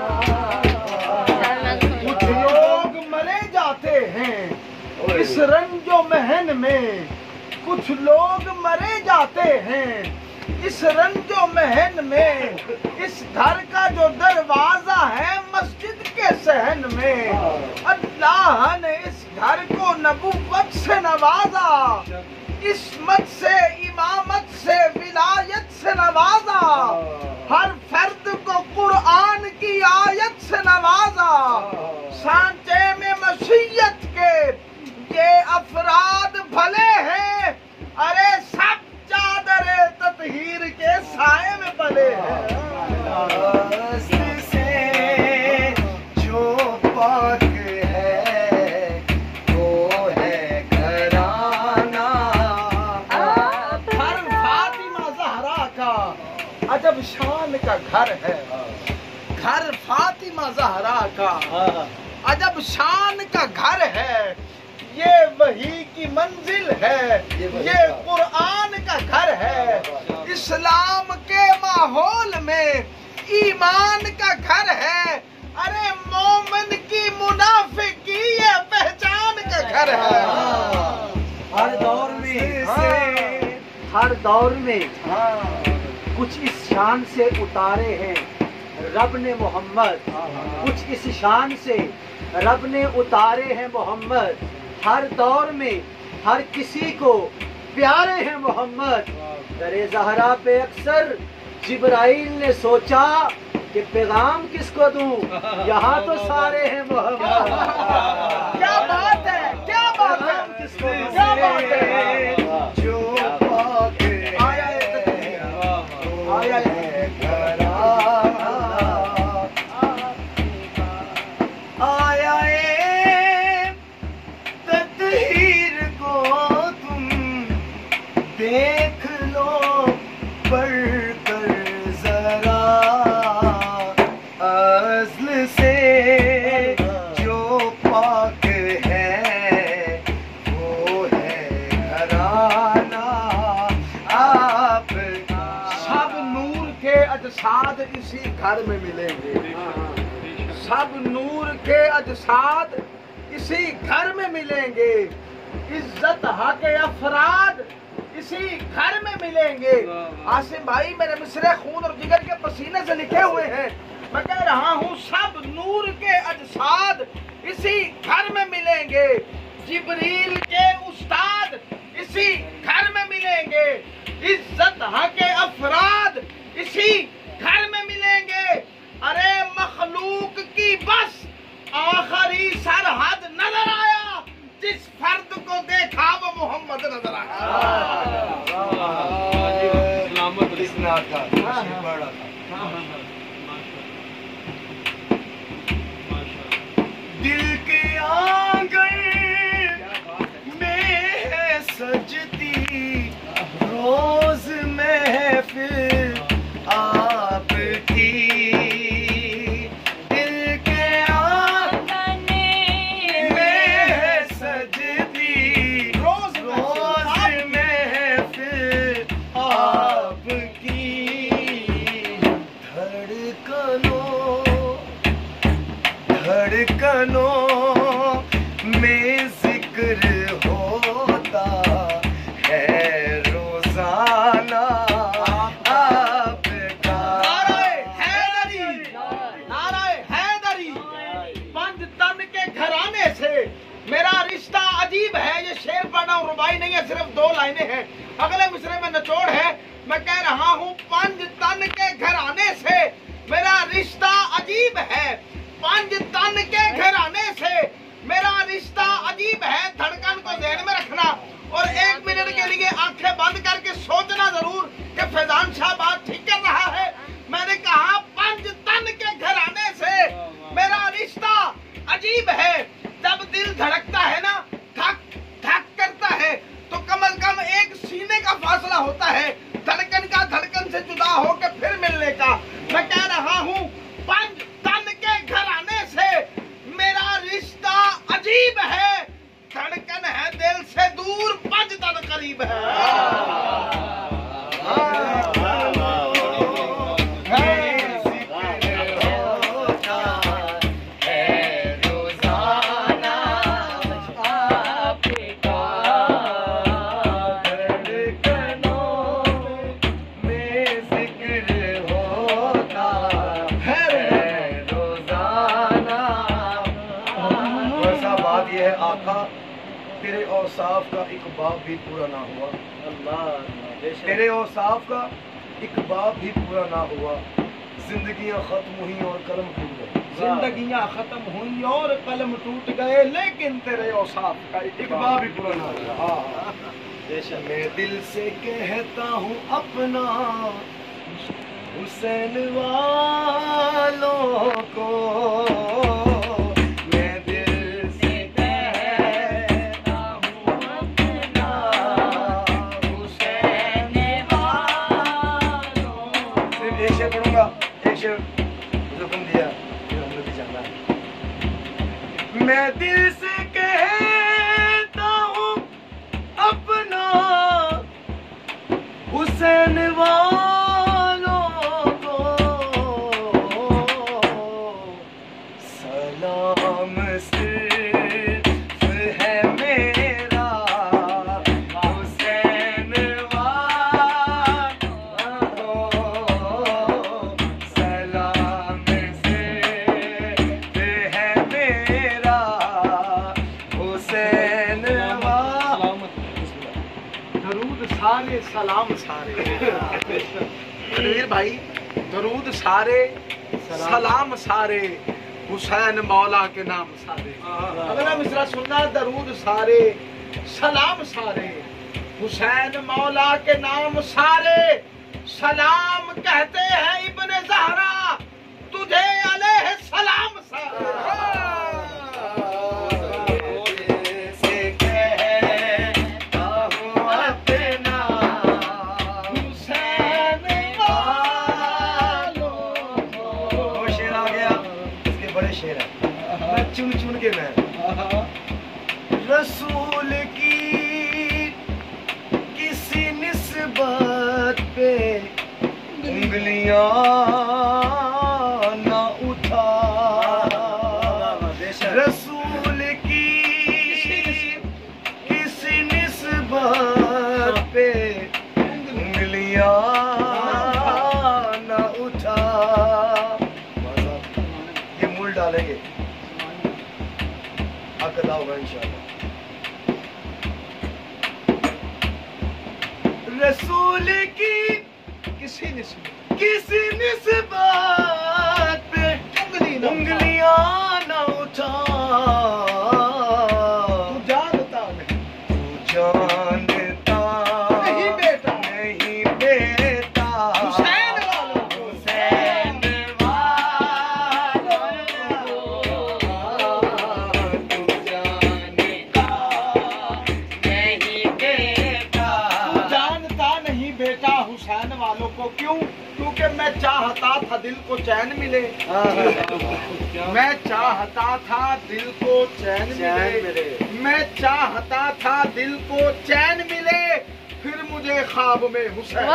कुछ लोग मरे जाते हैं इस रंजो महन में, कुछ लोग मरे जाते हैं इस रंजो महन में। इस घर का जो दरवाजा है मस्जिद के सहन में, अल्लाह ने इस घर को नबूवत से नवाजा, इस्मत से इमामत से विलायत से नवाजा, हर फर्द को कुरान की आयत से नवाजा। सांचे में मसीयत के ये अफराद भले हैं, अरे सब चादरे तत्हीर के साए में पले हैं। अज़्ल से जो पाक है वो है घराना। घर फातिमा ज़हरा का अजब शान का घर है, घर फातिमा ज़हरा का अजब शान का घर है। ये वही की मंजिल है, ये कुरान का घर है। इस्लाम के माहौल में ईमान का घर है, अरे मोमिन की मुनाफिक की ये पहचान का घर है। हर दौर में हर दौर में कुछ इस शान से उतारे हैं रब ने मोहम्मद, कुछ इस शान से रब ने उतारे हैं मोहम्मद। हर दौर में हर किसी को प्यारे हैं मोहम्मद। दरे ज़हरा पे अक्सर जिब्राइल ने सोचा कि पैगाम किसको दूं, यहाँ तो सारे हैं मोहम्मद। क्या बात है, क्या बात है, किसको दूं? क्या बात है। जो पाक आया है वो है घराना। आया है तत्हीर को तुम देख लो पढ़कर जरा। अज़्ल से जो पाक है वो है घराना आपका। सब नूर के अजसाद इसी घर में मिलेंगे, सब नूर के अजसाद इसी घर में मिलेंगे। इज्जत हक अफराद इसी घर में मिलेंगे। आसिम भाई मेरे मिसरे खून और जिगर के पसीने से लिखे हुए हैं। मैं कह रहा हूँ सब नूर के अजसाद इसी घर में मिलेंगे। जिब्रील के उस्ताद इसी घर में मिलेंगे। इज्जत हक अफराद इसी घर में मिलेंगे। अरे मखलूक की बस आखिरी सरहद नजर आया, जिस फर्द को देखा वो मोहम्मद नजर आया। इस नात का शेर पढ़ रहा था। धड़कनों में जिक्र होता है रोजाना आपका। नाराए हैदरी, नाराए हैदरी। पंज तन के घराने से मेरा रिश्ता अजीब है। ये शेर पढ़ा हूं, रुबाई नहीं है, सिर्फ दो लाइनें हैं। अगले मिसरे में निचोड़ है। मैं कह रहा हूं पंज तन के घराने से मेरा रिश्ता अजीब है। पंज तन के घराने से मेरा रिश्ता अजीब है। धड़कन को ध्यान में रखना और एक मिनट के लिए आंखें बंद करके सोचना जरूर कि फैजान शाह बात ठीक कर रहा है। मैंने कहा पंज तन के घराने से मेरा रिश्ता अजीब है। जब दिल धड़कता है ना, धक धक करता है, तो कम अज कम एक सीने का फासला होता है धड़कन का धड़कन से जुदा होकर फिर मिलने का। मैं कह रहा हूं पंज तन के घराने से मेरा रिश्ता अजीब है। धड़कन है दिल से दूर, पंज तन करीब है। तेरे औसाफ का एक बाब भी पूरा ना हुआ। अल्लाह तेरे औसाफ का एक बाब भी पूरा ना हुआ। जिंदगियां खत्म हुई और कलम टूट गए। जिंदगियां खत्म हुई और कलम टूट गए, लेकिन तेरे औसाफ का एक बाब भी पूरा ना हुआ। मैं दिल से कहता हूँ अपना हुसैन वालों को, मैं दिल से कहता हूँ अपना हुसैन वालों को सलाम सिर्फ है मेरा हुसैन वालों को, सलाम सिर्फ है मेरा हुसैन वालों। दरूद सारे सलाम सारे। रणवीर भाई, दरूद सारे सलाम सारे, हुसैन मौला के नाम सारे। अगला मिसरा सुनना, दरूद सारे सलाम सारे, हुसैन मौला के नाम सारे। सलाम कहते हैं इब्ने ज़हरा, तुझे अलैहि सलाम सारे। चुन चुन के मैं रसूल की किसी निस्बत पे उंगलियां ना उठा। रसूल की किसी निस्बत पे उंगलियां ना उठा। ये मूल डालेंगे, अकदा होगा इंशाअल्लाह। रसूल की किसी ने किसी निस्बत पे उंगलियां ना उठा। तू जानता नहीं, तू जानता नहीं बेटा, नहीं बेटा हुसैन वालों को, हुसैन वालों को, तू जानता नहीं बेटा। तू जानता नहीं बेटा हुसैन वालों को। क्यों? क्योंकि मैं चाहता था दिल को चैन मिले। मैं चाहता था दिल को चैन मिले। मैं चाहता था दिल को चैन मिले, फिर मुझे ख्वाब में हुसैन।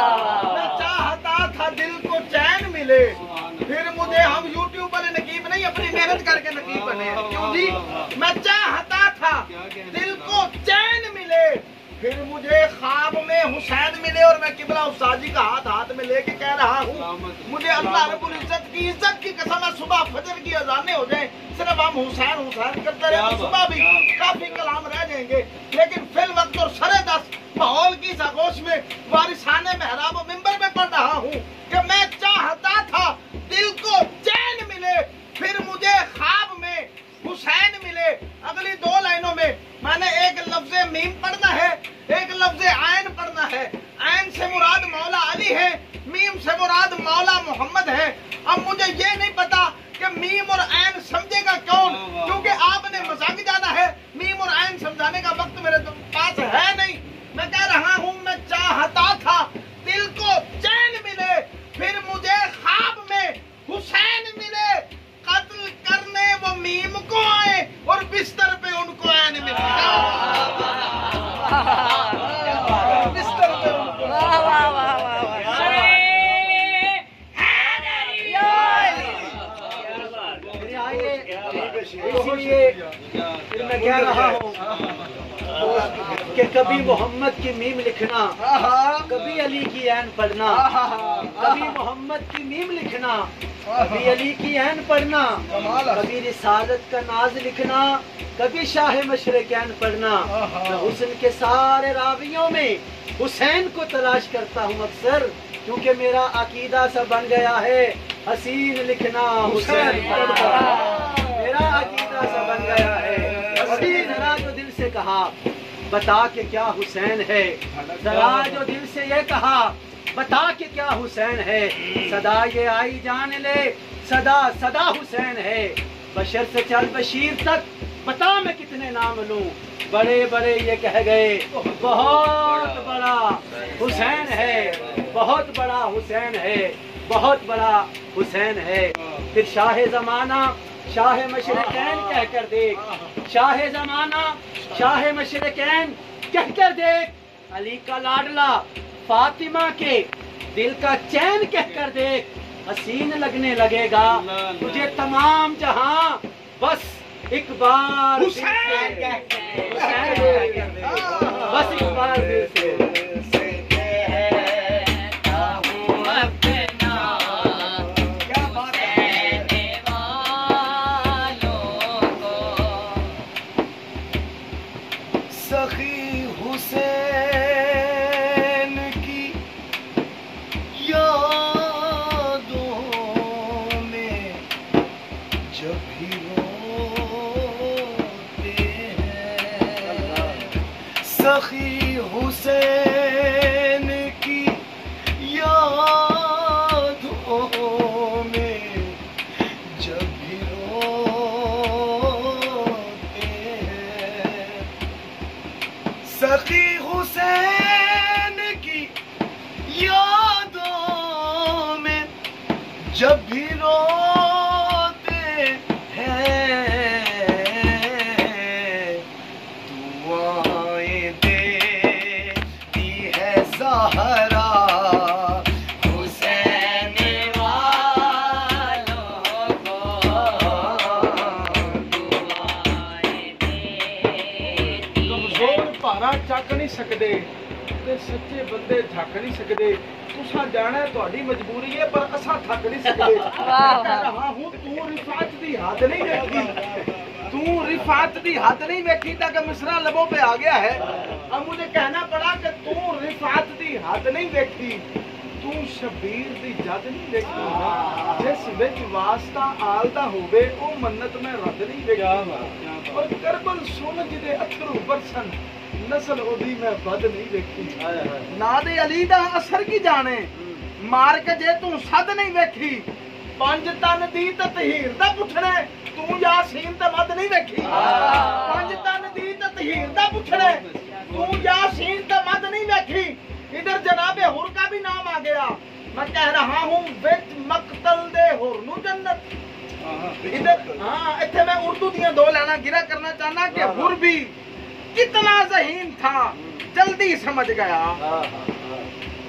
मैं चाहता था दिल को चैन मिले, फिर मुझे, हम यूट्यूब वाले नकीब नहीं, अपनी मेहनत करके नकीब बने हैं। क्यों जी? मैं चाहता था दिल को चैन मिले, फिर मुझे ख्वाब में हुसैन मिले, और मैं किबला उस्ताद जी का हाथ हाथ में लेके कह रहा हूँ, मुझे अल्लाह रब्बुल इज्जत की इज्जत की कसम है, सुबह फजर की अजानें हो जाए, सिर्फ हम हुसैन हुसैन करते रहे, तो सुबह भी काफी कलाम रह जाएंगे, लेकिन फिल वक्त और सरे दस माहौल की सागोश में वारिसाने मेहराब मिंबर में पढ़ रहा हूँ कि मैं चाहता था दिल को चैन मिले, फिर मुझे ख्वाब में हुसैन मिले। अगली दो लाइनों में मैंने एक लफ्ज मीम पढ़ना है, एक लफ्ज आयन पढ़ना है। आयन से मुराद मौला अली है, मीम से मुराद मौला मोहम्मद है। अब मुझे ये नहीं पता कि मीम और आयन समझेगा कौन, क्योंकि आपने मजाक जाना है, मीम और आयन समझाने का वक्त मेरे पास है नहीं। मैं कह रहा हूँ मैं चाहता था दिल को चैन मिले, फिर मुझे ख्वाब में हुसैन मिले, कत्ल करने वो मीम को आए और बिस्तर पे उनको आयन मिले। बिस्तर पे उनको वाह वाह वाह वाह वाह। इसीलिए फिर मैं कह रहा हूँ कि कभी मोहम्मद की मीम लिखना, कभी अली की ऐन पढ़ना, कभी मोहम्मद की मीम लिखना, कभी अली की ऐन पढ़ना, कभी रिसालत का नाज लिखना, कभी शाह मशरिक ऐन पढ़ना। मैं हुस्न के सारे रावियों में हुसैन को तलाश करता हूँ अक्सर, क्योंकि मेरा अकीदा सा बन गया है हसीन लिखना हुसैन पढ़ना। मेरा अकीदा सा बन गया है हसीन। जरा जो दिल से कहा बता के क्या हुसैन है, जरा जो दिल से ये कहा बता के क्या हुसैन है, सदा ये आई जान ले सदा सदा हुसैन है। बशर से चल बशीर तक बता मैं कितने नाम लूं, बड़े बड़े ये कह गए बहुत बड़ा हुसैन है, बहुत बड़ा हुसैन है, बहुत बड़ा हुसैन है। फिर शाह जमाना शाह मशरिकैन कह कर देख, शाह जमाना शाह मशरिकैन कह कर देख, अली का लाडला फातिमा के दिल का चैन कह कर देख, हसीन लगने लगेगा तुझे तमाम जहां, बस एक बार हुसैन कह के, हुसैन कह कर देख, बस एक बार दिल से। सखी हुसैन की यादों में जब भी रोते हैं, सखी हुसैन की यादों में जब भी रोते हैं, सखी हुसैन की यादों में जब भी रोते हैं, दुआएं देती है ज़हरा हुसैन वालों को, दुआएं देती कमजोर भारा ਚੱਕ नहीं सकते ते सच्चे बंदे थक नहीं सकते। तुसा जाना ਤੁਹਾਡੀ मजबूरी है पर असा थक नहीं सकते। मैं कह रहा हूँ तू रिफात दी हद नहीं देखी, तू रिफात दी हद नहीं देखी तक मिसरा लबों पे आ गया है। अब मुझे कहना पड़ा कि तू रिफात दी हद नहीं देखी, तू शबीर दी जद नहीं देखी, जिस विच वास्ता आलदा होवे ओ मन्नत में रद नहीं देखी। और करबल सुन जिदे अथरू बरसन नस्ल ओदी मैं बद नहीं देखी। ना दे अली दा असर की जाने मार के जे तू सद नहीं वेखी, पंज तन दी ततहीर दा पुछणे तू यासीन ते मद नहीं वेखी। पंज तन दी ततहीर दा पुछणे तू यासीन ते मद नहीं वेखी। इधर जनाबे हुर का भी नाम आ गया। मैं कह रहा हूँ विच मकतल दे हुर नू जन्नत। इधर हाँ इत्थे मैं उर्दू दियां दो लाना गिरा करना चाहना कि हुर भी कितना ज़हीन था जल्दी समझ गया।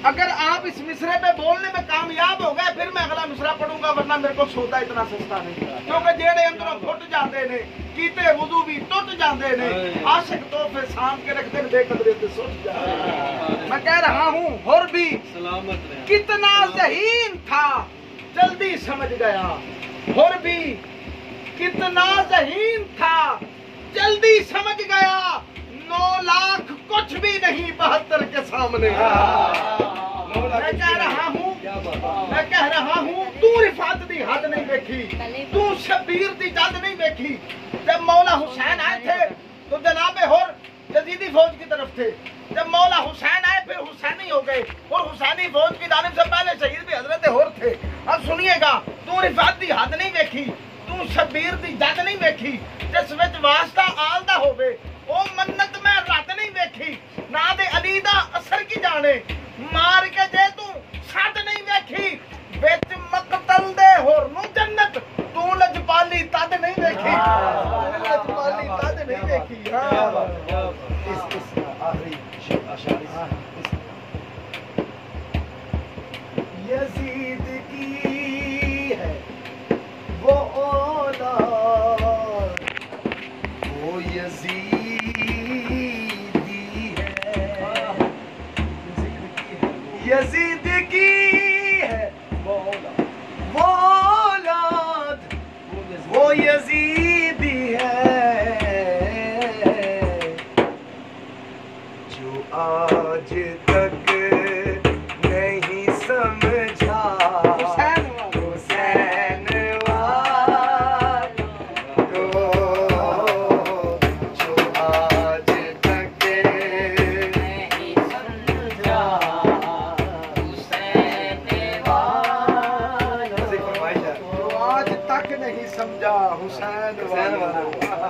अगर आप इस मिसरे पे बोलने में कामयाब हो गए फिर मैं अगला मिसरा पढ़ूंगा, वरना मेरे को सौदा इतना सस्ता नहीं, क्योंकि जेड़े अंदरों फुट जाते ने कीते वुजू भी टुट जाते ने, आशिक तोहफे साम के रखते बेकदरे ते सुट जाते। मैं कह रहा हूँ हुर भी सलामत रहे। कितना ज़हीन था जल्दी समझ गया, हुर भी कितना ज़हीन था जल्दी समझ गया, नौ लाख कुछ भी नहीं बहत्तर के सामने। मैं कह रहा हूँ मैं कह रहा हूँ तू रिफात दी हद नहीं देखी, तू शबीर दी जद नहीं देखी। जब मौला हुसैन आए थे तो जनाबे हुर यजीदी फौज की तरफ थे, जब मौला हुसैन आए फिर हुसैनी हो गए, और हुसैनी फौज की जानिब से पहले शहीद भी हजरत हुर थे। अब सुनिएगा, तू रिफात दी हद नहीं देखी, तू शबीर दी जद नहीं देखी, जिस विच वास्ता आलदा होवे ओ मन्नत मैं रत नहीं देखी, ना दे अली दा असर की जाने, मार के जे तू सद नहीं देखी, विच मकतल दे होर नू जन्नत, तू लजपाली तद नहीं देखी, लजपाली तद नहीं देखी। इस इस आखिरी शेर अशारी यजीद की है वो औलाद, वो यजीदी है, यजीद की है वो औलाद, वो यजीदी है जो आज तक नहीं समझा हुसैन वालों को, जो आज तक नहीं समझा हुसैन वालों, तो आज तक नहीं समझा हुसैन वालों।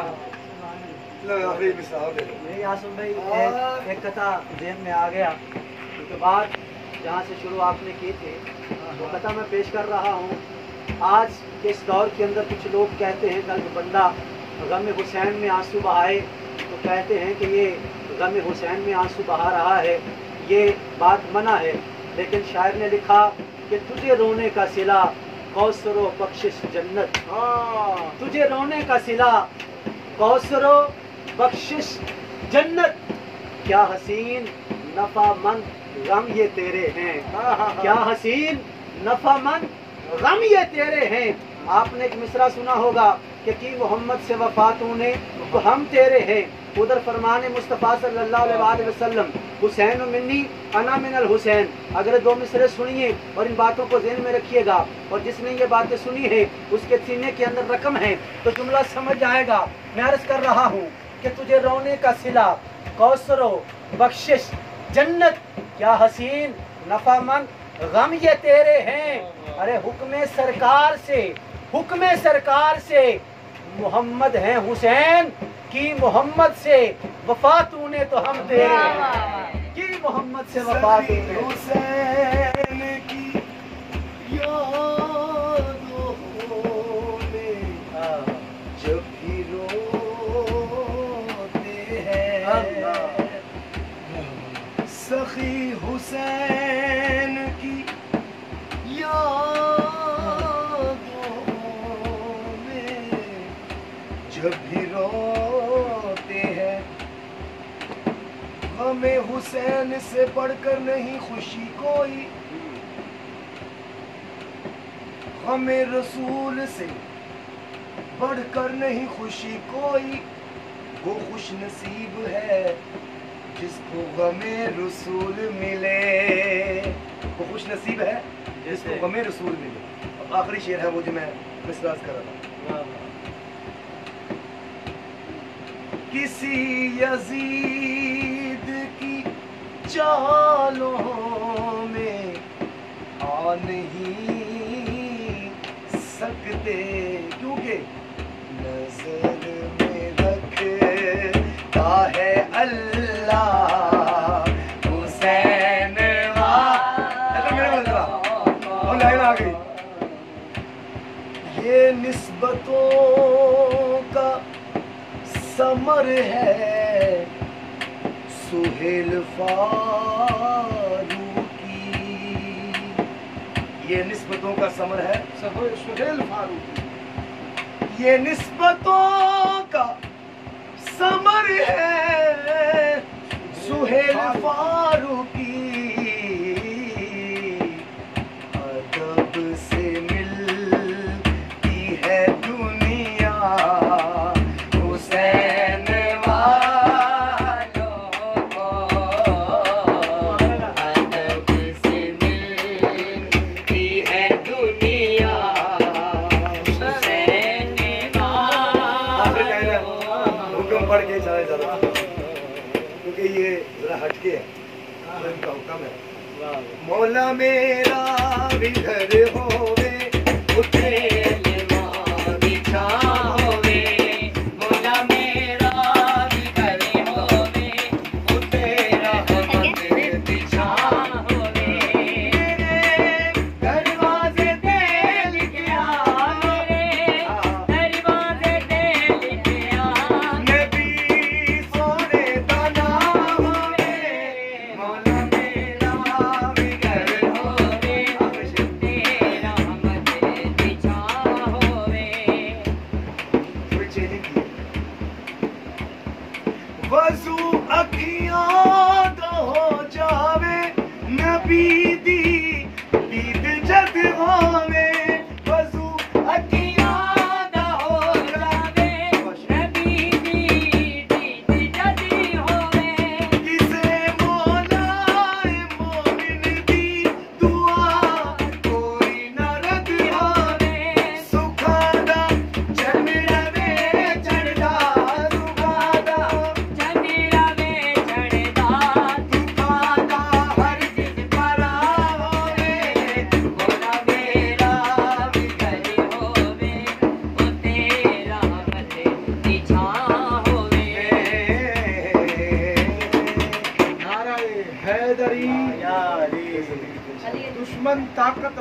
आखिरी मिसाल दे दो। नहीं आसम भाई, एक, एक कथा जेहन में आ गया, क्योंकि बात जहाँ से शुरू आपने की थी वो कथा मैं पेश कर रहा हूँ। आज के इस दौर के अंदर कुछ लोग कहते हैं कि अगर बंदा गम हुसैन में आंसू बहाए तो कहते हैं कि ये गम हुसैन में आंसू बहा रहा है, ये बात मना है। लेकिन शायर ने लिखा कि तुझे रोने का सिला कौसरो बख्शिश जन्नत, तुझे रोने का सिला कौसरो बख्शिश जन्नत, क्या हसीन नफामंद गम ये तेरे हैं, क्या हसीन नफामंद गम ये तेरे हैं। आपने एक मिसरा सुना होगा कि की मोहम्मद से वफा तूने तो हम तेरे हैं, उधर फरमाने मुस्तफ़ा सल्लल्लाहु अलैहि वसल्लम हुसैन मिन्नी अना मिनल हुसैन। अगर दो मिसरे सुनिए और इन बातों को ज़हन में रखिएगा, और जिसने ये बातें सुनी है उसके सीने के अंदर रकम है तो जुमला समझ जाएगा। मैं अर्ज़ कर रहा हूँ कि तुझे रोने का सिला कौसरो बख्शिश जन्नत, क्या हसीन नफामंद गम ये तेरे हैं। अरे हुक्म सरकार से हुक्म सरकार से मोहम्मद हैं हुसैन की मोहम्मद से वफा तूने तो हम तेरे हैं, की मोहम्मद से वफा तूने। हुसैन की यादों में जब भी रोते हैं, सखी हुसैन की यादों में जब भी रोते हैं, हमें हुसैन से बढ़कर नहीं खुशी कोई, हमें रसूल से बढ़कर नहीं खुशी कोई, वो खुश नसीब है जिसको गमे रसूल मिले, वो खुश नसीब है जिसको गमे रसूल मिले। अब आखिरी शेर है वो जो मैं मिसराज कर रहा था। किसी यजीद की चालों में आ नहीं सकते, क्योंकि नजर में रखता है अल्लाह हुसैन आ गई। ये निस्बतों का समर है सुहेल फारूकी ये निस्बतों का समर है। सहो- सुहेल फारूकी। ये निस्बतों का समर है सुहेल फारूकी। अदब से मिलती है दुनिया हुसैन वालों को। अदब से मिलती है दुनिया हुसैन वालों। हुक्म पढ़ के चले जा रहा क्योंकि ये जरा हटके है, तो इनका हुक्म है। मौला मेरा भी घर होवे उठे बिछा होवे। मौला मेरा भी घर होवे उठे रहमत बिछा होवे। दरवाजे पे लिखे आ दरवाजे पे लिखे आ नबी सोने का नाम होवे। मौला मेरा भी घर होवे तेरा रहमत बिछा होवे। थोड़ी चेंजिंग की वज़ू अखियां दा हो जावे नबी दी दीद जद होवे। वज़ू अखियां दा हो जावे नबी दी दीद जद होवे। किसे मौला मोमिन दी दुआ कोई न रद होवे। सुखा दा चंद्र वे चढ़दा सुखा दा चंद्र वे चढ़दा दुखा दा हर जिद परा होवे। मौला मेरा भी घर होवे ओ तेरा रहमत बिछा होवे। नाराए हैदरी। दुश्मन ताकत